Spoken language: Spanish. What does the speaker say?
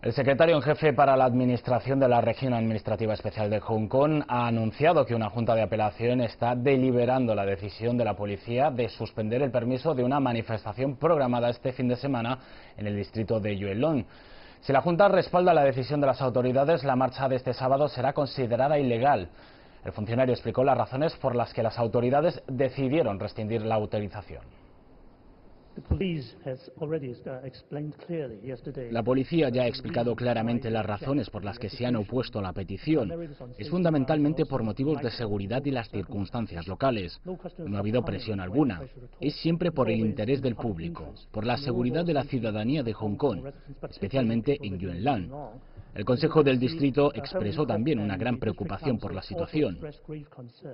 El secretario en jefe para la Administración de la Región Administrativa Especial de Hong Kong ha anunciado que una junta de apelación está deliberando la decisión de la policía de suspender el permiso de una manifestación programada este fin de semana en el distrito de Yuen Long. Si la junta respalda la decisión de las autoridades, la marcha de este sábado será considerada ilegal. El funcionario explicó las razones por las que las autoridades decidieron rescindir la autorización. La policía ya ha explicado claramente las razones por las que se han opuesto a la petición. Es fundamentalmente por motivos de seguridad y las circunstancias locales. No ha habido presión alguna. Es siempre por el interés del público, por la seguridad de la ciudadanía de Hong Kong, especialmente en Yuen Long. El Consejo del Distrito expresó también una gran preocupación por la situación.